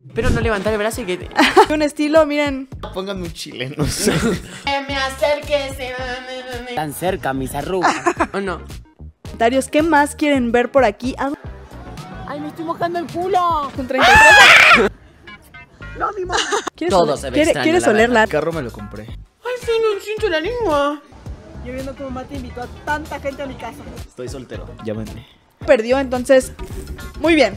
Espero no levantar el brazo y que... Un estilo, miren. Pónganme un chile, no sé. Me acerques. Tan cerca, mis arrugas. ¿O no? Comentarios, ¿qué más quieren ver por aquí? ¡Ay, me estoy mojando el culo! Con 33. No, mi mamá. Todo se ve extraño. ¿Quieres olerla? El carro me lo compré. Ay, sí, no siento la lengua. Yo viendo cómo Mati invitó a tanta gente a mi casa. Estoy soltero, llámenme. Perdió, entonces, muy bien.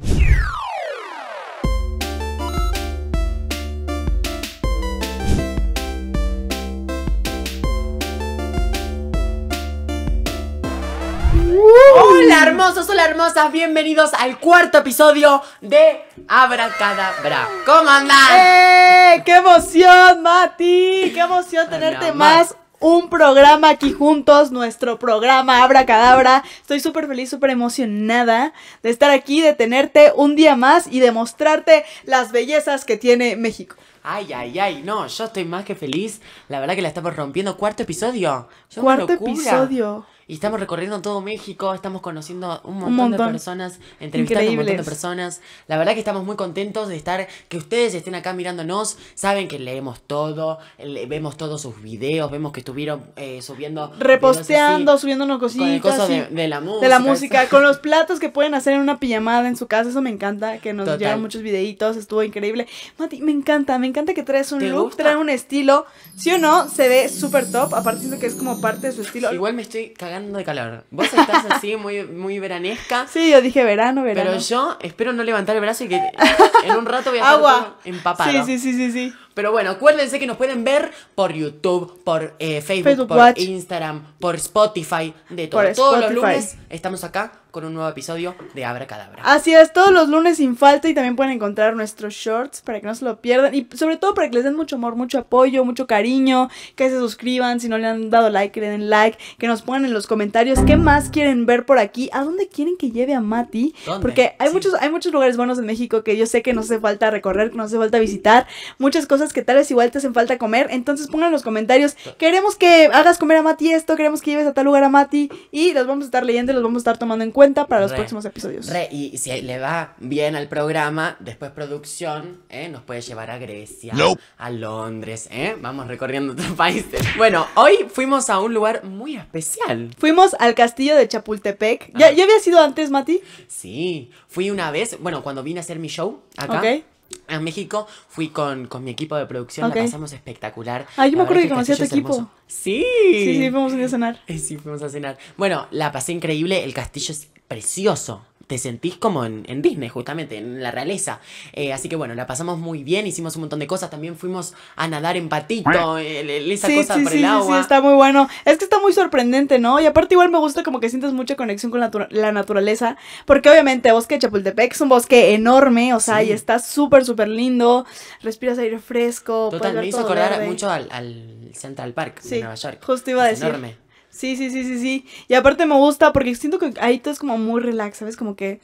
Hola hermosos, hola hermosas, bienvenidos al cuarto episodio de Abracadabra. ¿Cómo andan? ¡Qué emoción, Mati! ¡Qué emoción tenerte más! Un programa aquí juntos, nuestro programa Abracadabra. Estoy súper feliz, súper emocionada de estar aquí, de tenerte un día más y de mostrarte las bellezas que tiene México. Ay, ay, ay, no, yo estoy más que feliz. La verdad que la estamos rompiendo. Cuarto episodio. Cuarto episodio. Y estamos recorriendo todo México, estamos conociendo un montón de personas, entrevistando un montón de personas. La verdad que estamos muy contentos de estar, que ustedes estén acá mirándonos. Saben que leemos todo, vemos todos sus videos, vemos que estuvieron subiendo, reposteando, subiéndonos cositas. Con el coso de la música. De la música, con los platos que pueden hacer en una pijamada en su casa, eso me encanta, que nos llegan muchos videitos, estuvo increíble. Mati, me encanta que traes un look, traes un estilo, ¿sí o no? Se ve súper top, aparte siento que es como parte de su estilo. Igual me estoy cagando de calor. Vos estás así muy veranesca. Sí, yo dije verano. Pero yo espero no levantar el brazo y que en un rato voy a estar todo empapado. Sí. Pero bueno, acuérdense que nos pueden ver por YouTube, por Facebook, por Watch, Instagram, por Spotify, de todo. Todos los lunes estamos acá con un nuevo episodio de Abracadabra. Así es, todos los lunes sin falta, y también pueden encontrar nuestros shorts para que no se lo pierdan y sobre todo para que les den mucho amor, mucho apoyo, mucho cariño, que se suscriban, si no le han dado like, que le den like, que nos pongan en los comentarios qué más quieren ver por aquí, a dónde quieren que lleve a Mati. ¿Dónde? Porque hay muchos lugares buenos en México que yo sé que nos hace falta recorrer, que nos hace falta visitar, muchas cosas que tal vez igual te hacen falta comer, entonces pongan en los comentarios, queremos que hagas comer a Mati esto, queremos que lleves a tal lugar a Mati, y los vamos a estar leyendo y los vamos a estar tomando en cuenta para los próximos episodios. Y si le va bien al programa, después producción, nos puede llevar a Grecia, a Londres, vamos recorriendo otros países. Bueno, hoy fuimos a un lugar muy especial. Fuimos al castillo de Chapultepec. ¿Ya habías ido antes, Mati? Sí, fui una vez, bueno, cuando vine a hacer mi show acá. En México fui con mi equipo de producción, la pasamos espectacular. Ay, yo me acuerdo que conocí a tu equipo. Hermoso. Sí, fuimos un día a cenar. Sí, fuimos a cenar. Bueno, la pasé increíble, el castillo es precioso. Te sentís como en Disney, justamente, en la realeza. Así que bueno, la pasamos muy bien, hicimos un montón de cosas. También fuimos a nadar en patito, esa cosa por el agua. Sí, está muy bueno. Es que está muy sorprendente, ¿no? Y aparte igual me gusta como que sientes mucha conexión con la naturaleza. Porque obviamente Bosque de Chapultepec es un bosque enorme, o sea, y está súper, súper lindo. Respiras aire fresco. Total, me hizo acordar mucho al Central Park de Nueva York. Justo iba a decir. Enorme. Sí. Y aparte me gusta porque siento que ahí todo es como muy relax, ¿sabes? Como que...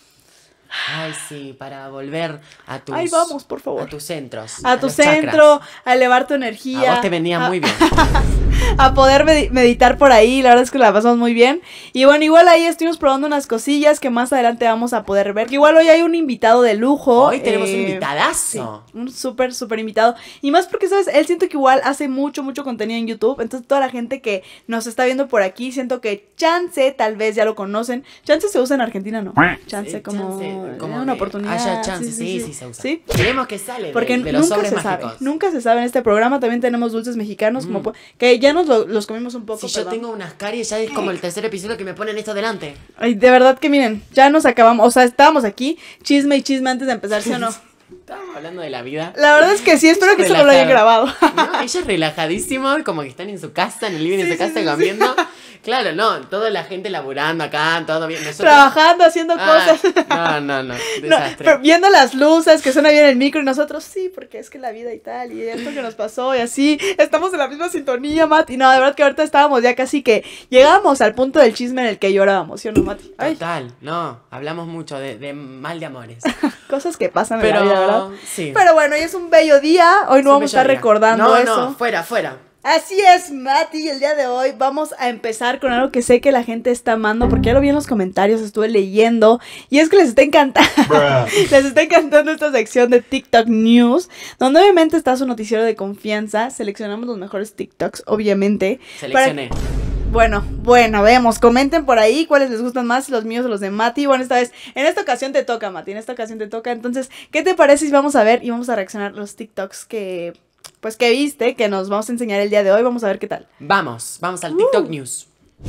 Ay, sí, para volver a tus... Ay, vamos, por favor. A tus centros. A tu centro, a elevar tu energía. A vos te venía muy bien. A poder meditar por ahí, la verdad es que la pasamos muy bien. Y bueno, igual ahí estuvimos probando unas cosillas que más adelante vamos a poder ver. Que igual hoy hay un invitado de lujo. Hoy tenemos un invitadazo. Sí, un súper invitado. Y más porque, ¿sabes? Él siento que igual hace mucho contenido en YouTube. Entonces toda la gente que nos está viendo por aquí, siento que chance, tal vez ya lo conocen. Chance se usa en Argentina, ¿no? Chance como una oportunidad. Haya chance, sí, se usa. ¿Sí? Queremos que sale porque de los sobres mágicos. Sabe. Nunca se sabe en este programa. También tenemos dulces mexicanos, como que ya nos los comimos un poco. Si yo tengo unas caries, ya es como el tercer episodio que me ponen esto delante. Ay, de verdad que miren, ya nos acabamos, o sea, estábamos aquí, chisme y chisme antes de empezar, ¿sí o no? Estábamos hablando de la vida. La verdad es que sí, espero que eso no lo hayan grabado. No, ella es relajadísimo, como que están en su casa, en el living de su casa comiendo. Claro, no, toda la gente laburando acá, todo bien. Nosotros... trabajando, haciendo cosas. No, desastre. No, viendo las luces, que suena bien el micro, y nosotros sí, porque es que la vida y tal, y esto que nos pasó, y así, estamos en la misma sintonía, Mati. No, de verdad que ahorita estábamos ya casi que llegamos al punto del chisme en el que llorábamos, ¿sí o no, Mati? Ay. Total, no, hablamos mucho de mal de amores. Cosas que pasan en la vida, ¿verdad? Sí. Pero bueno, hoy es un bello día, hoy no vamos a estar recordando eso. No, fuera. Así es, Mati, y el día de hoy vamos a empezar con algo que sé que la gente está amando, porque ya lo vi en los comentarios, estuve leyendo, y es que les está encantando, les está encantando esta sección de TikTok News, donde obviamente está su noticiero de confianza, seleccionamos los mejores TikToks, obviamente. Seleccioné. Bueno, vemos, comenten por ahí cuáles les gustan más, los míos o los de Mati. Bueno, en esta ocasión te toca, Mati, entonces, ¿qué te parece si vamos a ver y vamos a reaccionar los TikToks que viste, que nos vamos a enseñar el día de hoy? Vamos a ver qué tal. Vamos al TikTok News.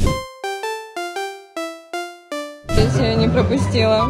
Я не пропустила.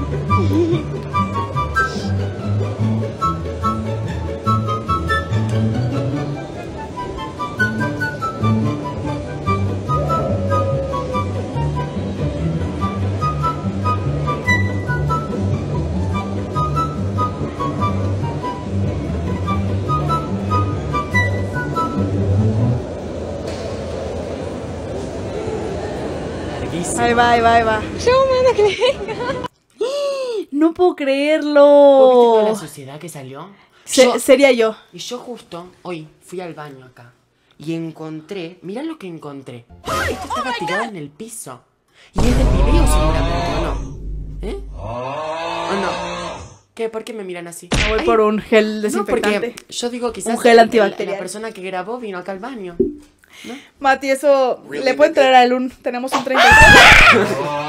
Ahí va. Все у меня наклейка. No puedo ¿Vos viste creerlo. toda la suciedad que salió? Sería yo. Y yo justo hoy fui al baño acá y encontré, mirá lo que encontré. Esto estaba tirado en el piso. Y es de video seguramente, ¿o no? ¿Eh? ¿O no? ¿Qué? ¿Por qué me miran así? Me voy Ay, por un gel no, desinfectante. porque yo digo quizás Un gel antibacterial. la persona que grabó vino acá al baño, ¿no? Mati, eso le pueden traer a él tenemos un 33.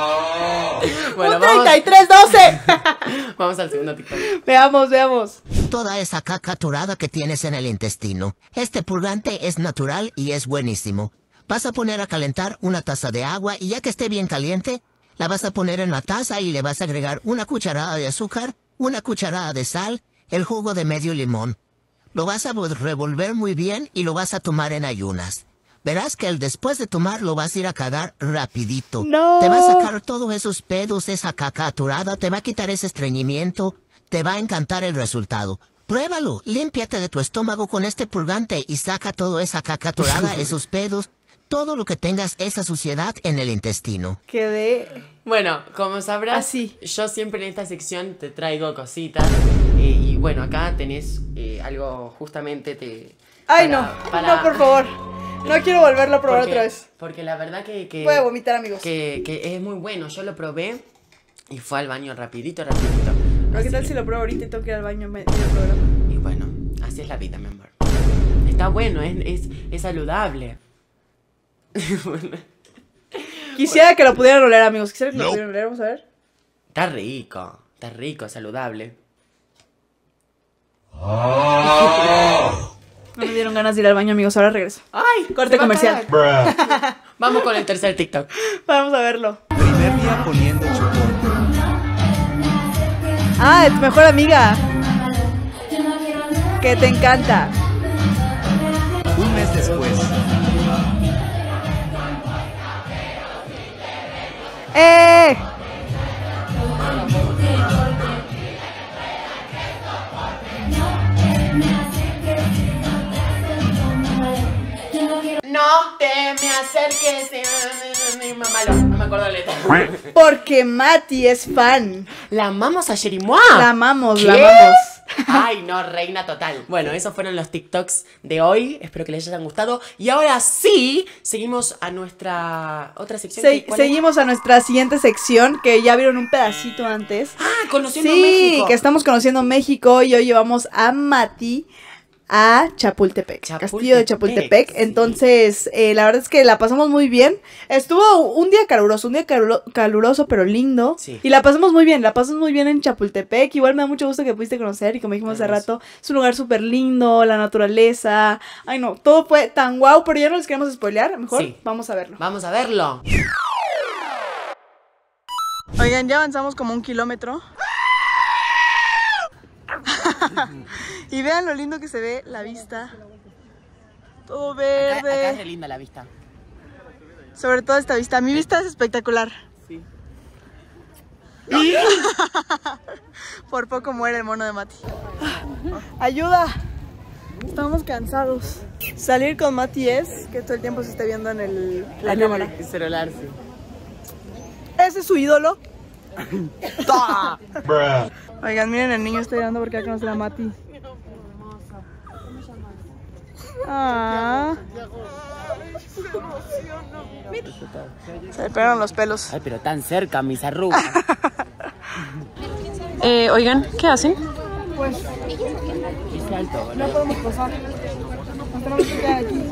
Bueno, un 3312. Vamos al segundo TikTok. Veamos. Toda esa caca atorada que tienes en el intestino. Este purgante es natural y es buenísimo. Vas a poner a calentar una taza de agua y ya que esté bien caliente, la vas a poner en la taza y le vas a agregar una cucharada de azúcar, una cucharada de sal, el jugo de medio limón. Lo vas a revolver muy bien y lo vas a tomar en ayunas. Verás que después de tomar lo vas a ir a cagar rapidito. No. Te va a sacar todos esos pedos, esa caca atorada, te va a quitar ese estreñimiento, te va a encantar el resultado. Pruébalo, límpiate de tu estómago con este purgante y saca toda esa caca atorada, esos pedos, todo lo que tengas esa suciedad en el intestino. Quedé. Bueno, como sabrás, Así. yo siempre en esta sección te traigo cositas. Y bueno, acá tenés algo justamente Ay, no, por favor. No quiero volverlo a probar otra vez. Porque la verdad que Voy a vomitar, amigos. que es muy bueno. Yo lo probé y fue al baño rapidito. Pero ¿qué tal si lo pruebo ahorita y tengo que ir al baño en medio del programa? Y bueno, así es la vida, mi amor. Está bueno, es saludable. Quisiera que lo pudieran oler, amigos. Quisiera que lo pudieran oler, vamos a ver. Está rico, saludable. No me dieron ganas de ir al baño, amigos. Ahora regreso. ¡Ay! Corte comercial. Vamos con el tercer TikTok. Vamos a verlo. Primer día poniendo chupón. Ah, tu mejor amiga. Que te encanta. Un mes después. ¡Eh! No te me acerques. No me acuerdo la letra. Porque Mati es fan. La amamos a Jerimois. La amamos, ¿Qué? la amamos. Ay, no, reina total. Bueno, esos fueron los TikToks de hoy. Espero que les hayan gustado. Y ahora sí, seguimos a nuestra otra sección. ¿Cuál es? Seguimos a nuestra siguiente sección, que ya vieron un pedacito antes. Ah, conociendo Sí, México. que estamos conociendo México y hoy llevamos a Mati a Chapultepec, Castillo de Chapultepec. Sí. Entonces, la verdad es que la pasamos muy bien. Estuvo un día caluroso, pero lindo. Sí. Y la pasamos muy bien, en Chapultepec. Igual me da mucho gusto que pudiste conocer y como dijimos hace rato, es un lugar súper lindo, la naturaleza. Ay no, todo fue tan guau, pero ya no les queremos spoilear. Mejor Sí. vamos a verlo. Vamos a verlo. Oigan, ya avanzamos como 1 kilómetro. Y vean lo lindo que se ve la vista. Todo verde. Acá es re linda la vista. Sobre todo esta vista. Mi vista es espectacular. Sí. Por poco muere el mono de Mati. ¡Ayuda! Estamos cansados. Salir con Mati es que todo el tiempo se esté viendo en la cámara. El celular, sí. Ese es su ídolo. Oigan, miren, el niño está llorando porque va a conocer a Mati. Ah. Se le pegaron los pelos. Ay, pero tan cerca, mis arrugas. Oigan, ¿qué hacen? Pues Es alto, no podemos pasar. Nos tenemos que quedar aquí.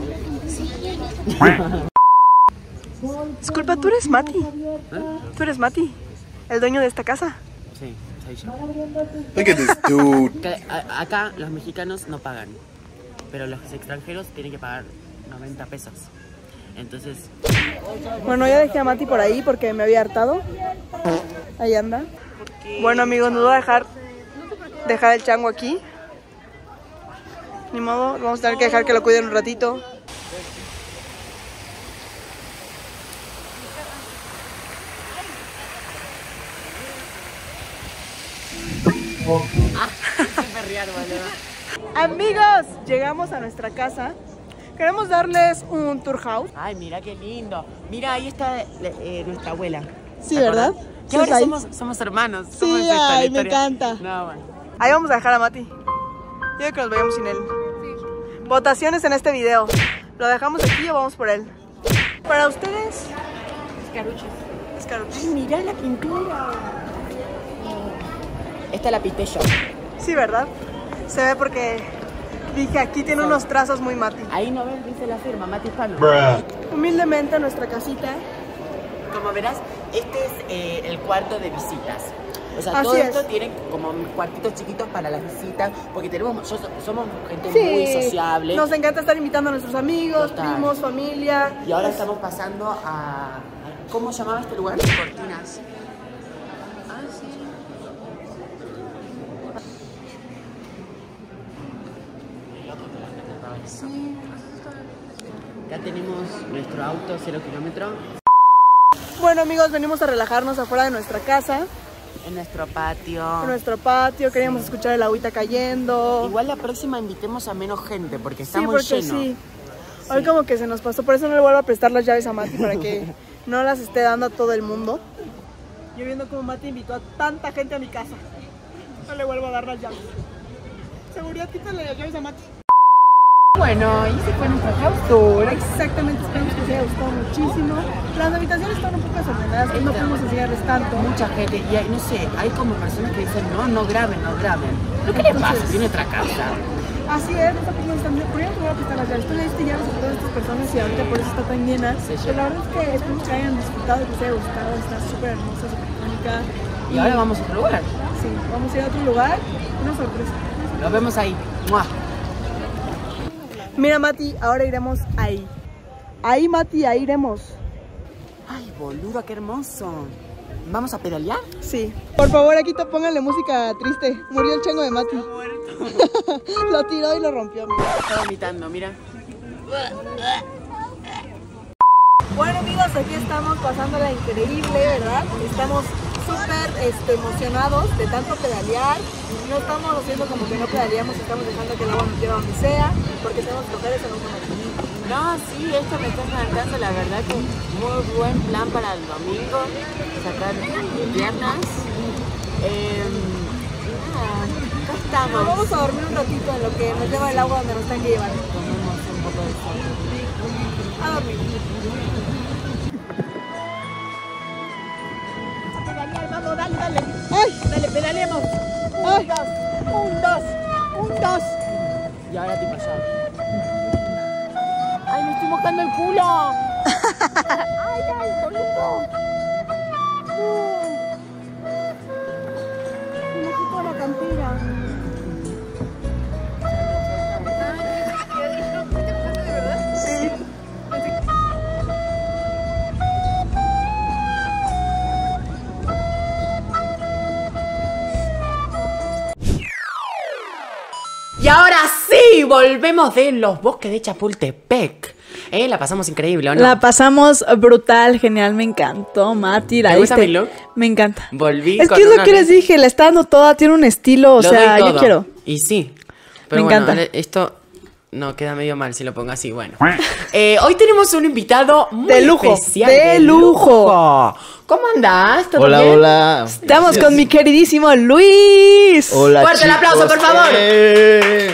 Disculpa, ¿tú eres Mati? ¿Tú eres Mati? ¿El dueño de esta casa? Sí, soy yo. Look at this dude. Acá los mexicanos no pagan, pero los extranjeros tienen que pagar 90 pesos. Entonces, Bueno, ya dejé a Mati por ahí porque me había hartado. Ahí anda. Bueno, amigos, nos voy a dejar el chango aquí. Ni modo, vamos a tener que dejar que lo cuiden un ratito. Amigos, llegamos a nuestra casa. Queremos darles un tour house. ay, mira qué lindo. Mira, ahí está nuestra abuela. Sí, ¿Te ¿verdad? acordás? Que Sí, ahora ahí. somos hermanos. Sí, somos esta ay, me historia. encanta. No, bueno. Ahí vamos a dejar a Mati. Yo creo que nos vayamos sin él. Votaciones en este video. ¿Lo dejamos aquí o vamos por él? Para ustedes, escaruches. Mirá la pintura. Esta la pinté yo. Sí, ¿verdad? Se ve porque dije aquí tiene unos trazos muy Mati. Ahí no ven, dice la firma, Mati Hispano. Humildemente nuestra casita. Como verás, este es el cuarto de visitas. O sea, Así todo es. esto tiene como cuartitos chiquitos para las visitas, porque somos gente Sí, muy sociable. nos encanta estar invitando a nuestros amigos, Total. primos, familia. Y ahora estamos pasando a... ¿Cómo se llamaba este lugar? Cortinas. Ah, sí. Ya tenemos nuestro auto 0 kilómetros Bueno, amigos, venimos a relajarnos afuera de nuestra casa, en nuestro patio. en nuestro patio. Queríamos escuchar el agüita cayendo. Igual la próxima invitemos a menos gente porque está Sí, muy porque lleno. sí. Hoy como que se nos pasó, por eso no le vuelvo a prestar las llaves a Mati para que no las esté dando a todo el mundo. Yo viendo como Mati invitó a tanta gente a mi casa. No le vuelvo a dar las llaves. Seguridad, quítale las llaves a Mati. Bueno, y se fue nuestro house tour. Exactamente, esperamos que les haya gustado muchísimo. Las habitaciones están un poco desordenadas, pues no podemos enseñarles tanto. Mucha gente, y no sé, hay como personas que dicen, no graben. ¿Pero qué le pasa? Tiene otra casa. Así es, esta persona está muy... Primero te voy a prestar las llaves. Tú le diste llaves a todas estas personas y ahorita por eso está tan llena. Sí, sí. Pero la verdad es que esperamos que hayan disfrutado, que les haya gustado. Está súper hermosa, súper icónica. Y ahora vamos a otro lugar. Sí, vamos a ir a otro lugar. Una sorpresa. Nos vemos ahí. ¡Mua! Mira, Mati, ahora iremos ahí. Ahí, Mati, ahí iremos. Ay, boluda, qué hermoso. ¿Vamos a pedalear? Sí. Por favor, aquí te pónganle música triste. Murió el chango de Mati. Lo tiró y lo rompió, amigo. Está vomitando, mira. Bueno, amigos, aquí estamos pasándola increíble, ¿verdad? Estamos súper emocionados de tanto pedalear. No estamos haciendo como que no pedaleamos, estamos dejando que el agua nos lleve a donde sea, porque tenemos que coger eso no conocemos. No, sí, esto me está encantando, la verdad que muy buen plan para el domingo. Sacar piernas. Acá estamos. Nos vamos a dormir un ratito en lo que nos lleva el agua donde nos tengan que llevar. Tomemos un poco de sol. A dormir. ¡Ay! Dale, pedaleemos. ¡Ay! Un, dos. Y ahora tipo yo. ¡Ay, me estoy mojando el culo! ¡Ay, boludo! Me quito la campera. Sí. Y ahora sí, volvemos de los bosques de Chapultepec. La pasamos increíble, ¿o no? La pasamos brutal, genial, me encantó, Mati. ¿Te gusta mi look? Me encanta. Volví Es con que es lo una que les vez- dije, la está dando toda, tiene un estilo, o Lo sea, doy yo todo. quiero. Y sí. Pero Me bueno, encanta. ahora esto no queda medio mal si lo pongo así. Bueno. Hoy tenemos un invitado muy De lujo, especial. de lujo. ¿Cómo andás? ¿Todo Hola, bien? hola. Estamos con mi queridísimo Luis. Hola, Fuerte el chicos. aplauso, por favor.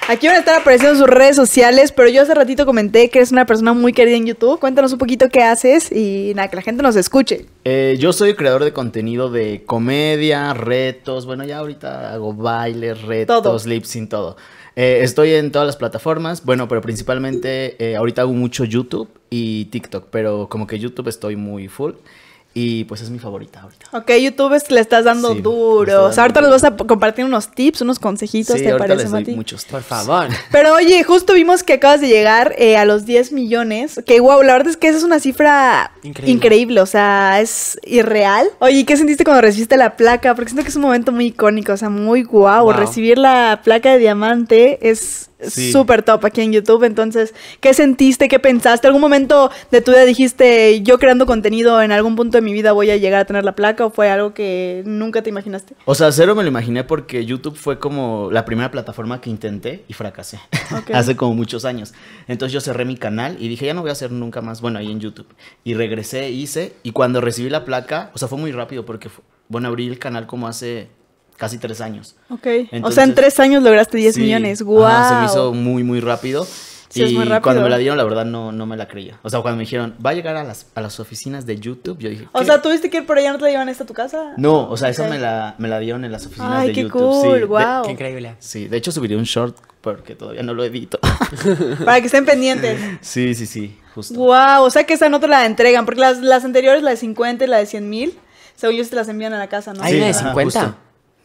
Aquí van a estar apareciendo sus redes sociales, pero yo hace ratito comenté que eres una persona muy querida en YouTube. Cuéntanos un poquito qué haces y nada, que la gente nos escuche. Yo soy creador de contenido de comedia, retos, bueno, ya ahorita hago bailes, retos, lip sync, todo. Estoy en todas las plataformas, bueno, pero principalmente ahorita hago mucho YouTube y TikTok, pero como que YouTube estoy muy full. Y pues es mi favorita ahorita. Ok, YouTube es que le estás dando duro. O sea, ahorita nos vas a compartir unos tips, unos consejitos, ¿te parece, Mati? Muchos tips. Por favor. Pero oye, justo vimos que acabas de llegar a los 10 millones. Que wow, la verdad es que esa es una cifra increíble. O sea, es irreal. Oye, ¿qué sentiste cuando recibiste la placa? Porque siento que es un momento muy icónico, o sea, muy guau. Recibir la placa de diamante es súper top aquí en YouTube. Entonces, ¿qué sentiste? ¿Qué pensaste? ¿Algún momento de tu vida dijiste, yo creando contenido en algún punto de mi vida voy a llegar a tener la placa? ¿O fue algo que nunca te imaginaste? O sea, cero me lo imaginé porque YouTube fue como la primera plataforma que intenté y fracasé. Hace como muchos años. Entonces yo cerré mi canal y dije, ya no voy a hacer nunca más, bueno, ahí en YouTube. Y regresé, hice, y cuando recibí la placa, o sea, fue muy rápido porque, bueno, abrí el canal como hace casi 3 años. Ok. Entonces, o sea, en 3 años lograste 10 millones. ¡Guau! Ajá, se me hizo muy, muy rápido. Sí, es muy rápido. Cuando me la dieron, la verdad, no me la creía. O sea, cuando me dijeron, va a llegar a las oficinas de YouTube, yo dije, ¿qué? O sea, ¿tuviste que ir por allá, no te la llevan a tu casa? No, o sea, esa me la dieron en las oficinas de YouTube. Ay, qué cool, sí. wow. Qué increíble. Sí, de hecho subiré un short porque todavía no lo edito. Para que estén pendientes. Sí, justo. Wow, o sea que esa no te la entregan, porque las anteriores, la de 50 y la de 100,000, según yo se las envían a la casa, ¿no? ¿Hay una de 50? Justo.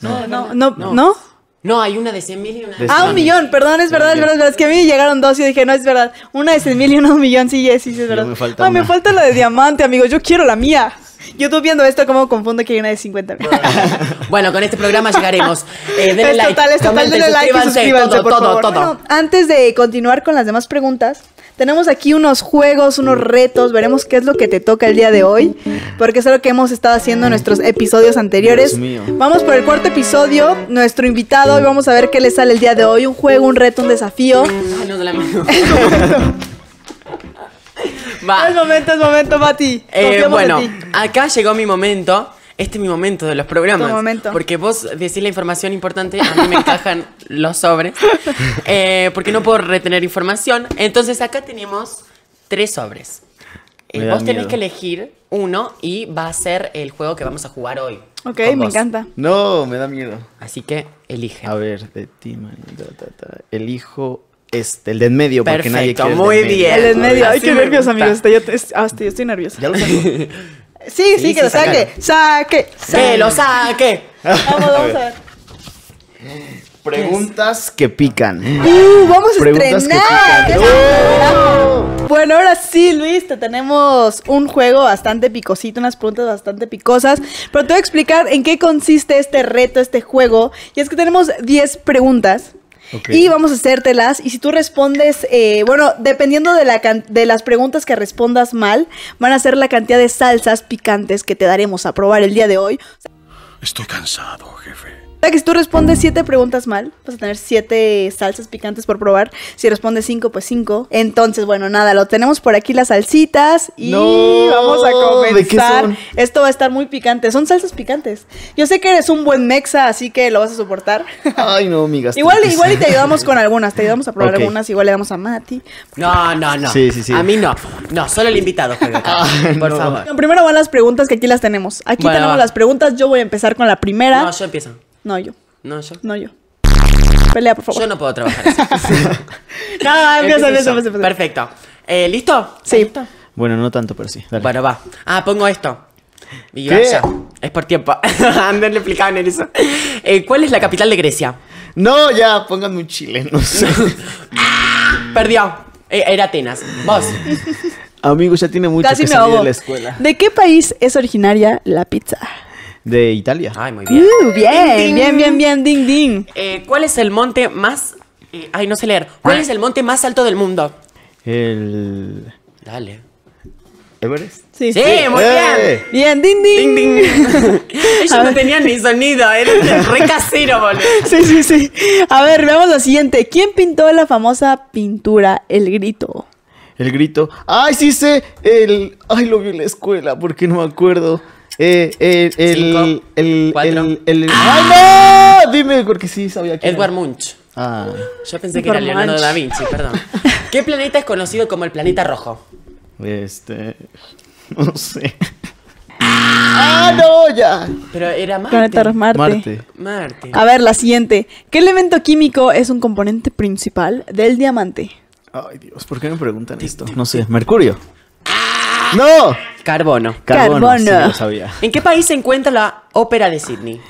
No. No, hay una de 100,000 y una de 1 millón, perdón, es verdad. Es que a mí llegaron 2 y dije, no, es verdad. Una de 100,000 y una de 1 millón, sí, es verdad. Me falta me falta la de diamante, amigos, yo quiero la mía. Yo estoy viendo esto, como confundo que hay una de 50. Bueno, con este programa llegaremos. Denle Es like, total, denle like y suscríbanse, por favor. Bueno, antes de continuar con las demás preguntas, tenemos aquí unos juegos, unos retos. Veremos qué es lo que te toca el día de hoy, porque es algo que hemos estado haciendo en nuestros episodios anteriores. Dios mío. Vamos por el 4º episodio, nuestro invitado, y vamos a ver qué le sale el día de hoy. Un juego, un reto, un desafío. Ay, no, de la mano. Es momento, Mati. Bueno, en ti. acá llegó mi momento. Este es mi momento de los programas. Tu momento. Porque vos decís la información importante, a mí me encajan los sobres. Porque no puedo retener información. Entonces acá tenemos 3 sobres. Vos tenés que elegir uno y va a ser el juego que vamos a jugar hoy. Ok, me encanta. No, me da miedo. Así que elige. A ver, de ti, elijo el de en medio. Perfecto, porque nadie quiere muy bien. El en medio. Ay, Así qué me nervios, gusta. amigos. Yo estoy nerviosa. ¿Ya lo saco? Sí, que lo saque. ¡Que lo saque! Vamos a ver. Preguntas que pican. Vamos a Preguntas que estrenar. pican. Bueno, ahora sí, Luis, te tenemos un juego bastante picosito, unas preguntas bastante picosas, pero te voy a explicar en qué consiste este reto, este juego. Y es que tenemos 10 preguntas. Okay. Y vamos a hacértelas. Y si tú respondes, bueno, dependiendo de las preguntas que respondas mal, van a ser la cantidad de salsas picantes que te daremos a probar el día de hoy. Estoy cansado, jefe. O sea que si tú respondes 7 preguntas mal, vas a tener 7 salsas picantes por probar. Si respondes 5, pues 5. Entonces, bueno, nada, lo tenemos por aquí las salsitas. Y vamos a comenzar. ¿De qué son? Esto va a estar muy picante. Son salsas picantes. Yo sé que eres un buen mexa, así que lo vas a soportar. Ay, no, amigas. Igual y te ayudamos con algunas. Te ayudamos a probar algunas. Igual le damos a Mati. No. Sí. A mí no. No, solo el invitado juega acá. Por favor. Bueno, primero van las preguntas, que aquí las tenemos. Aquí tenemos las preguntas. Yo voy a empezar con la primera. No, yo empiezo. No, yo. No, yo. No, yo. Pelea, por favor. Yo no puedo trabajar así. No, empieza. Perfecto. ¿Listo? Sí. ¿Listo? Bueno, no tanto, pero sí. Dale. Bueno, va. Pongo esto. Y ¿Qué? vaya. Es por tiempo. Anden, le explicaban en eso. ¿Cuál es la capital de Grecia? No, ya, pónganme un chileno. Perdió. Era Atenas. Vos. Amigos, ya tiene mucho Casi que me salir ahogo. de la escuela. ¿De qué país es originaria la pizza? De Italia. Ay, muy bien. Bien, ding, ding. ¿Cuál es el monte más... ay, no sé leer. ¿Cuál es el monte más alto del mundo? El... Dale. ¿Everest? Sí, Sí, muy bien. Bien, ding, ding. Ding, ding. Ellos no tenían ni sonido, era re casero, boludo. Sí. A ver, veamos la siguiente. ¿Quién pintó la famosa pintura El Grito? El grito. ¡Ay, sí sé! Ay, lo vi en la escuela, porque no me acuerdo. 5, 4. ¡Ay, no! Dime, porque sí sabía quién Edvard era. Munch. Ah. Yo pensé que era Leonardo da Vinci, perdón. ¿Qué planeta es conocido como el planeta rojo? No sé. ¡Ah, no! Ya. Pero era Marte. Planeta Marte. Marte. A ver, la siguiente. ¿Qué elemento químico es un componente principal del diamante? Ay, Dios, ¿por qué me preguntan esto? No sé, Mercurio. ¡No! Carbono. Carbono. Sí, lo sabía. ¿En qué país se encuentra la Ópera de Sydney?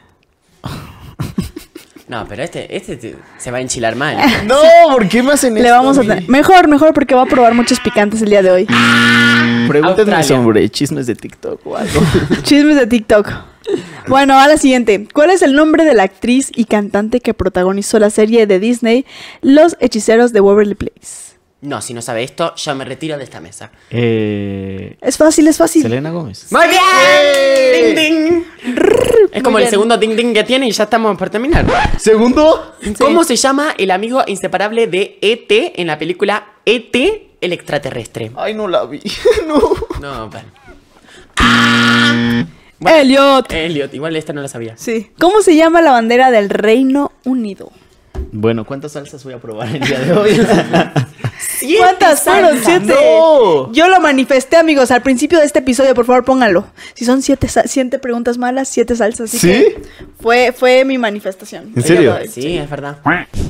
No, pero este se va a enchilar mal. No, ¿por qué me hacen esto? Le vamos a mejor porque va a probar muchos picantes el día de hoy. Pregúntenme Australia. sobre chismes de TikTok o algo. Chismes de TikTok. Bueno, a la siguiente. ¿Cuál es el nombre de la actriz y cantante que protagonizó la serie de Disney Los Hechiceros de Waverly Place? No, si no sabe esto, yo me retiro de esta mesa. Es fácil. Selena Gómez. ¡Muy bien! ¡Ding, ding! Es como Muy el bien. segundo ding ding que tiene y ya estamos por terminar. ¿Segundo? ¿Cómo se llama el amigo inseparable de E.T. en la película E.T. el extraterrestre? Ay, no la vi. No. No, vale. Elliot. Igual esta no la sabía. Sí. ¿Cómo se llama la bandera del Reino Unido? Bueno, ¿cuántas salsas voy a probar el día de hoy? ¿Cuántas fueron? salsas. 7. No. Yo lo manifesté, amigos, al principio de este episodio, por favor, pónganlo. Si son 7 preguntas malas, 7 salsas. Así ¿Sí? que fue mi manifestación. ¿En serio? Sí, es verdad.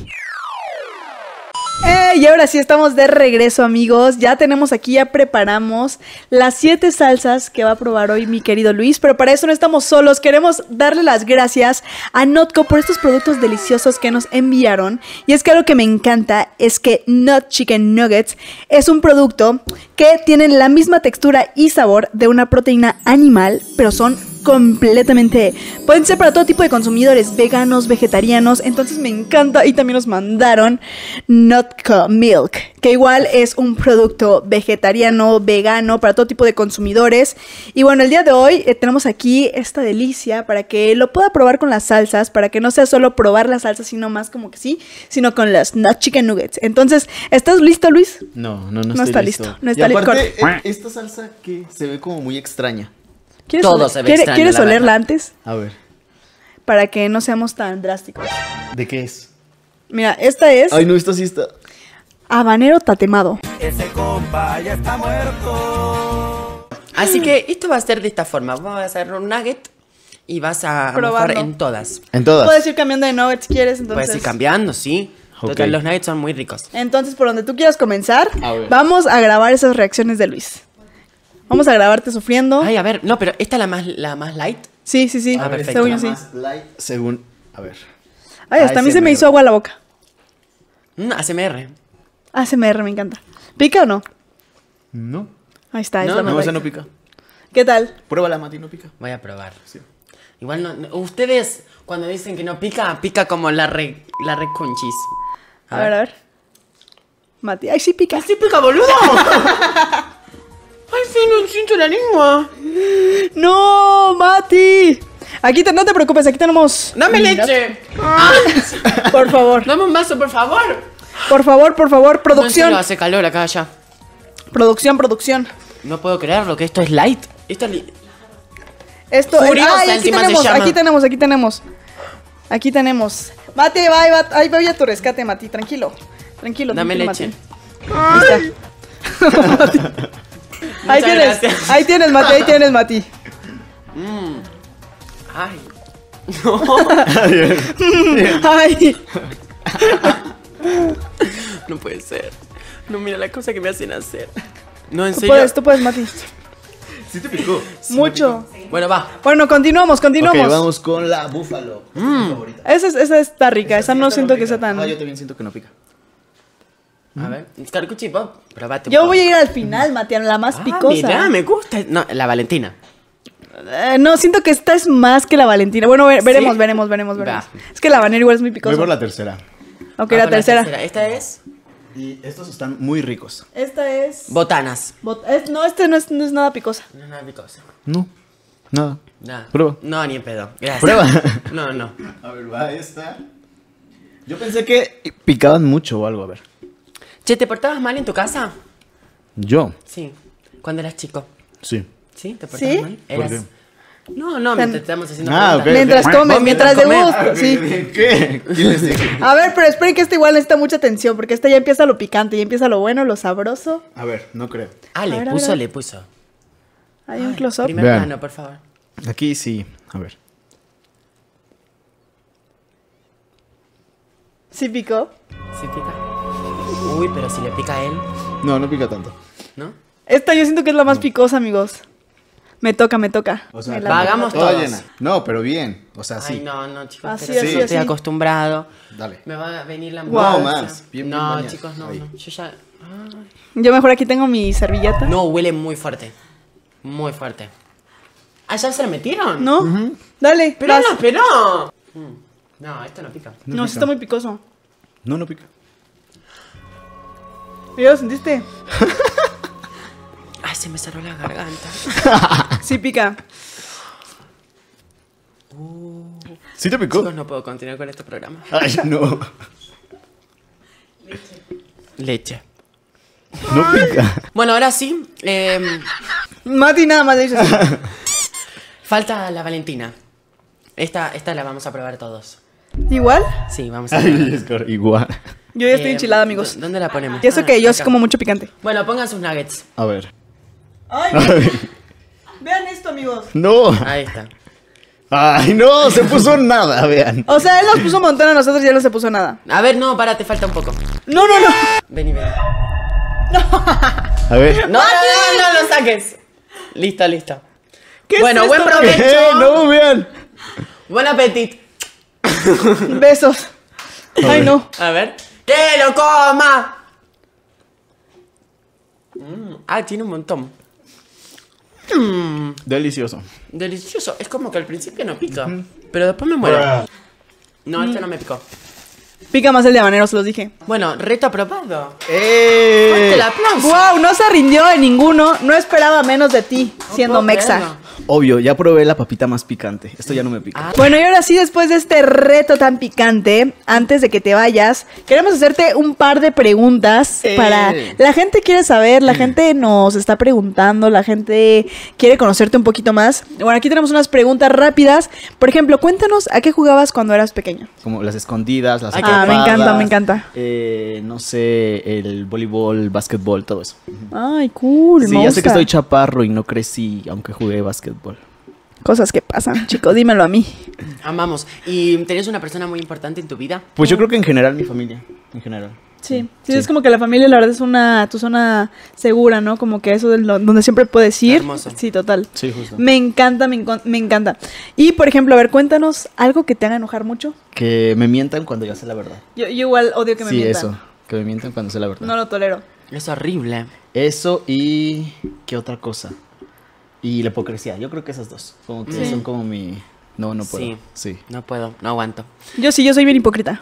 Y ahora sí estamos de regreso, amigos. Ya tenemos aquí, ya preparamos las 7 salsas que va a probar hoy mi querido Luis. Pero para eso no estamos solos. Queremos darle las gracias a Notco por estos productos deliciosos que nos enviaron. Y es que algo que me encanta es que Not Chicken Nuggets es un producto que tiene la misma textura y sabor de una proteína animal, pero son completamente, pueden ser para todo tipo de consumidores, veganos, vegetarianos. Entonces me encanta. Y también nos mandaron Notco Milk, que igual es un producto vegetariano, vegano, para todo tipo de consumidores. Y bueno, el día de hoy tenemos aquí esta delicia para que lo pueda probar con las salsas, para que no sea solo probar las salsas, sino más como que sí, sino con las Not Chicken Nuggets. Entonces, ¿estás listo, Luis? No No está listo. No Y está listo. aparte, esta salsa que se ve como muy extraña. ¿Quieres Todo oler- se ve ¿Quieres, extraño, ¿quieres la olerla verdad. antes? A ver, Para que no seamos tan drásticos. ¿de qué es? Mira, esta es Ay, no, esta sí está. habanero tatemado. Así que esto va a ser de esta forma. Vamos a hacer un nugget y vas a Probando. mojar en todas. En todas. Puedes ir cambiando de nuggets si quieres, entonces. Puedes ir cambiando, sí. Total, Ok. los nuggets son muy ricos. Entonces, por donde tú quieras comenzar, A ver. vamos a grabar esas reacciones de Luis. Vamos a grabarte sufriendo. Ay, a ver, no, pero esta es la más light. Sí. Ah, perfecto. Según yo La sí. más light, según. A ver. Ay, hasta a mí se me ASMR. hizo agua la boca. ASMR. ASMR, me encanta. ¿Pica o no? No. Ahí está, No, es la No, más esa light. no pica. ¿Qué tal? Pruébala, Mati, no pica. Voy a probar. Sí. Igual ustedes cuando dicen que no pica, pica como la reconchis. A ver. Mati. Ay, sí pica. ¡Sí pica, boludo! ¡Ay, sí, no siento la lengua! ¡No, Mati! Aquí no te preocupes, aquí tenemos... ¡Dame leche! Por favor. ¡Dame un vaso, por favor! Por favor, No, en producción. serio, hace calor acá ya. Producción. No puedo creerlo, que esto es light. Esto es Esto Furiosa, ay, encima se llama. Aquí tenemos. Mati, ahí voy a tu rescate, Mati. Tranquilo. Dame tranquilo, leche. Mati. Ahí está. Mati. Ahí Muchas tienes. gracias. Ahí tienes, Mati. Ay. No. Ay. No puede ser. No, mira la cosa que me hacen hacer. No, en Tú serio. puedes, Mati. Sí te picó. Mucho. Bueno, va. Bueno, continuamos. Ok, vamos con la búfalo. Es mi favorita. Esa está rica. Esa no Esta siento que pica. sea tan. Ah, yo también siento que no pica. A ver. Carcuchi, pop. Probate. Yo voy a ir al final, Mati, a la más picosa. Mira, me gusta. No, la Valentina. No, siento que esta es más que la Valentina. Bueno, veremos. Va. Es que el habanero igual es muy picoso. Voy por la tercera. Ok, Va la con tercera. Esta es Y estos están muy ricos. Esta es... botanas. No, este no es nada picosa. No es nada picosa. No. Nada. Nada. Prueba. No, ni en pedo. Gracias. Prueba. No. A ver, va esta. Yo pensé que picaban mucho o algo, a ver. Che, ¿te portabas mal en tu casa? Yo. Sí. Cuando eras chico. Sí. ¿Sí? ¿Te portabas ¿Sí? mal? ¿Por qué? No, mientras estamos haciendo Ah, preguntas. ok. Mientras comes, mientras comes. degustas, sí. ¿Qué? ¿Quién les dijo? A ver, pero esperen que esta igual necesita mucha atención, porque esta ya empieza lo picante, ya empieza lo bueno, lo sabroso. A ver, no creo. Ah, A ver, a ver. le puso. Hay un close-up. Primer Vean. plano, por favor. Aquí sí. A ver. ¿Sí picó? ¿Sí pica? Uy, pero si le pica a él, No, no pica tanto. ¿no? Esta yo siento que es la más picosa, amigos. Me toca. O sea, Me la- va, hagamos toda todos. llena. No, pero bien. O sea, sí. Ay, no, chicos. Así, pero así, no estoy así. acostumbrado. Dale. Me va a venir la Guau. ambulancia. No, más. Bien no, bañado. chicos, no. Ahí. Yo ya... Yo mejor aquí tengo mi servilleta. No, huele muy fuerte. Muy fuerte. ¿Ah, ya se la metieron? ¿No? Dale. Pero vas. no, pero... No, esto no pica. No, sí está muy picoso. No, no pica. ¿Ya lo sentiste? Ay, se me cerró la garganta. Sí pica. ¿Sí te picó? Chicos, no puedo continuar con este programa. Ay, no. Leche. No pica. Bueno, ahora sí. Mati nada más le dice así. Falta la Valentina. Esta la vamos a probar todos. ¿Igual? Sí, vamos a Ay, probar. es igual. Yo ya estoy enchilada, amigos. ¿Dónde la ponemos? Y eso Ah, que yo acá. sí como mucho picante. Bueno, pongan sus nuggets. A ver. Ay, vean esto, amigos. No. Ahí está. Ay, no, se puso nada, vean. O sea, él nos puso un montón a nosotros y él no se puso nada. A ver, no, para, te falta un poco. No. Vení. A ver. No lo saques. Listo. ¿Qué es Bueno, buen esto? provecho. No, vean. Buen apetito. Besos. Ay, no. A ver. ¡Que lo coma! Tiene un montón. Delicioso. Delicioso. Es como que al principio no pica. Pero después me muero. No, este no me picó. Pica más el de habanero, se los dije. Bueno, reto aprobado. Fuerte el aplauso. Wow, no se rindió en ninguno. No esperaba menos de ti, siendo puedo mexa. creerlo. Obvio, ya probé la papita más picante. Esto ya no me pica. Bueno, y ahora sí, después de este reto tan picante, antes de que te vayas, queremos hacerte un par de preguntas para... La gente quiere saber, la gente nos está preguntando, la gente quiere conocerte un poquito más. Bueno, aquí tenemos unas preguntas rápidas. Por ejemplo, cuéntanos a qué jugabas cuando eras pequeño. Como las escondidas, las Ah, me atrapadas, encanta, me encanta. No sé, el voleibol, básquetbol, todo eso. Ay, cool, Sí, me ya sé que gusta. estoy chaparro y no crecí, aunque jugué básquetbol. Cosas que pasan, chico, dímelo a mí. Amamos. ¿Y tenías una persona muy importante en tu vida? Pues yo creo que en general mi familia, en general. Sí, es como que la familia, la verdad, es tu zona segura, ¿no? Como que eso de donde siempre puedes ir. Hermoso. Sí, total. Sí, justo. Me encanta, me encanta. Y, por ejemplo, a ver, cuéntanos algo que te haga enojar mucho. Que me mientan cuando ya sé la verdad. Yo igual odio que me Sí, mientan. eso, que me mientan cuando sé la verdad. No lo tolero. Es horrible. Eso y... ¿qué otra cosa? Y la hipocresía, yo creo que esas dos. Como que Sí. son como mi... No, no puedo. Sí. Sí. No puedo, no aguanto. Yo soy bien hipócrita.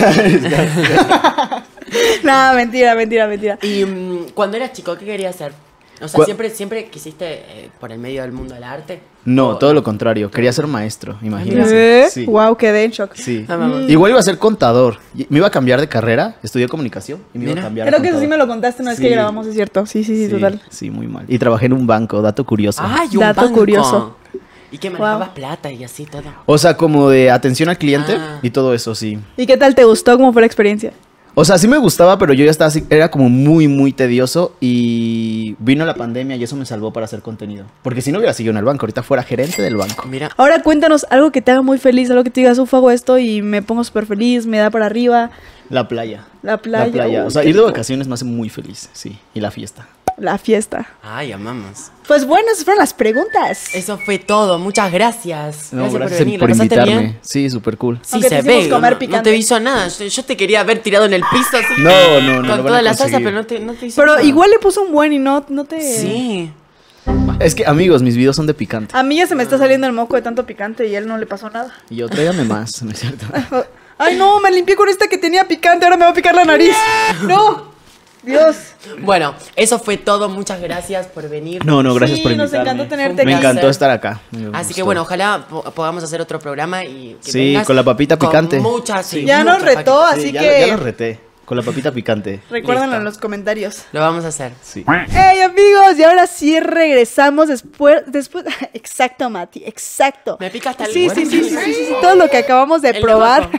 No, mentira. Y cuando eras chico, ¿qué querías hacer? O sea, Cu- siempre quisiste por el medio del mundo del arte. No, O- todo lo contrario. Quería ser maestro, imagínate. Sí. Wow, quedé en shock. Sí. Ah, vamos. Igual iba a ser contador. Me iba a cambiar de carrera, estudié comunicación y me iba Mira. a cambiar a Creo que eso sí contador. me lo contaste una vez Sí. que grabamos, es cierto. Sí, total. Sí, muy mal. Y trabajé en un banco, dato curioso. Ay, un Dato banco. curioso. Y que manejabas Wow. plata y así todo. O sea, como de atención al cliente Ah. y todo eso, sí. ¿Y qué tal te gustó? ¿Cómo fue la experiencia? O sea, sí me gustaba, pero yo ya estaba así, era como muy, muy tedioso y vino la pandemia y eso me salvó para hacer contenido. Porque si no hubiera seguido en el banco, ahorita fuera gerente del banco. Mira, Ahora cuéntanos algo que te haga muy feliz, algo que te digas, hago esto y me pongo súper feliz, me da para arriba. La playa. La playa. La playa. Uy, O sea, qué ir de rico. vacaciones me hace muy feliz, sí. Y la fiesta. La fiesta. ay, amamos. Pues bueno, esas fueron las preguntas. Eso fue todo. Muchas gracias. No, gracias por gracias venir. por ¿La pasaste invitarme. bien? Sí, súper cool. Sí, Aunque se te hicimos ve. comer No picante. te hizo nada. Yo te quería ver tirado en el piso así. No, no, no lo Con van toda a la salsa, conseguir. pero no te hizo Pero nada. igual le puso un buen y no te... Sí. Es que, amigos, mis videos son de picante. A mí ya se me está saliendo el moco de tanto picante y a él no le pasó nada. Y yo, tráigame más, ¿no es cierto? Ay, no, me limpié con esta que tenía picante, ahora me va a picar la nariz. No, Dios. Bueno, eso fue todo. Muchas gracias por venir. No, no, gracias Sí, por nos invitarme. encantó tenerte Me aquí. encantó estar acá. Me Así que gustó. bueno, ojalá podamos hacer otro programa y que Sí, vengas con la papita picante. Muchas, sí, Ya nos muchas retó, papitas. así Sí, que... ya lo reté. Con la papita picante. Recuérdenlo en los comentarios. Lo vamos a hacer. Sí. ¡Hey, amigos! Y ahora sí regresamos después... Exacto, Mati, exacto. Me pica hasta el sí, todo lo que acabamos de probar.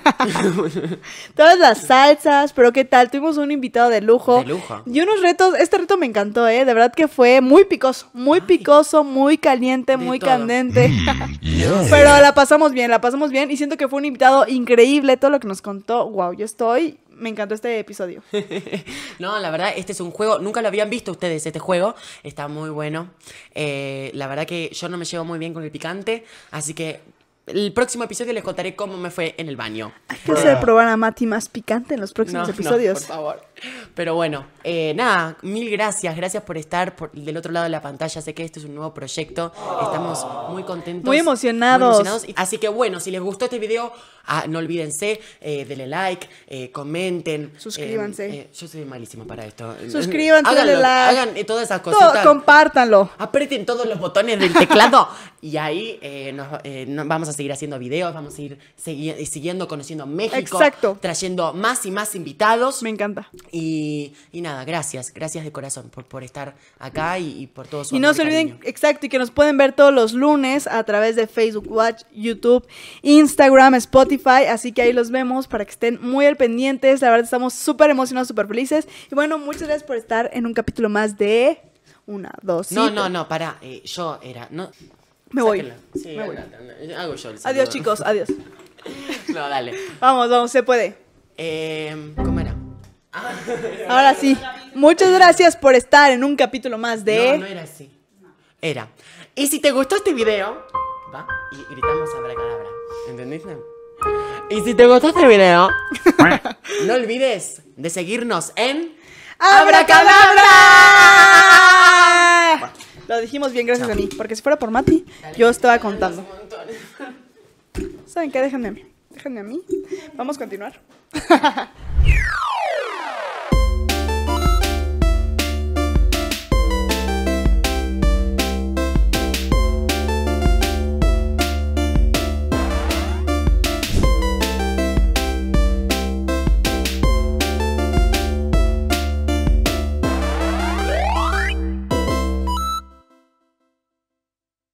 Todas las salsas, pero ¿qué tal? Tuvimos un invitado de lujo. De lujo. Y unos retos, este reto me encantó, de verdad que fue muy picoso, muy caliente, muy todo. candente. Pero la pasamos bien y siento que fue un invitado increíble, todo lo que nos contó. Wow, me encantó este episodio. No, la verdad, este es un juego, nunca lo habían visto ustedes, este juego, está muy bueno. La verdad que yo no me llevo muy bien con el picante, así que el próximo episodio les contaré cómo me fue en el baño. Hay que hacer probar a Mati más picante en los próximos episodios. Por favor. Pero bueno, nada, mil gracias por estar del otro lado de la pantalla. Sé que este es un nuevo proyecto, estamos muy contentos. Muy emocionados. Así que bueno, si les gustó este video, no olvídense, denle like, comenten. Suscríbanse. Yo soy malísimo para esto. Suscríbanse, denle like. Hagan todas esas cositas. Compártanlo. Aprieten todos los botones del teclado y ahí vamos a seguir haciendo videos, vamos a ir siguiendo conociendo México. Exacto. Trayendo más y más invitados. Me encanta. Y nada, gracias de corazón por estar acá y por todo su amor. Y no se olviden, exacto, y que nos pueden ver todos los lunes a través de Facebook Watch, YouTube, Instagram, Spotify, así que ahí los vemos para que estén muy al pendientes. La verdad estamos súper emocionados, súper felices. Y bueno, muchas gracias por estar en un capítulo más de... 1, 2, No, pará, yo era... No, me voy. Sí, me voy. Hago yo el saludo. Adiós, chicos, adiós. No, dale. Vamos, se puede. ¿Cómo era? Ahora sí, muchas gracias por estar en un capítulo más de... No era así. Era. Y si te gustó este video, va, y gritamos abracadabra. ¿Entendiste? Y si te gustó este video, no olvides de seguirnos en... ¡Abracadabra! Lo dijimos bien gracias a mí, porque si fuera por Mati, yo estaba contando. ¿Saben qué? Déjenme a mí. Vamos a continuar.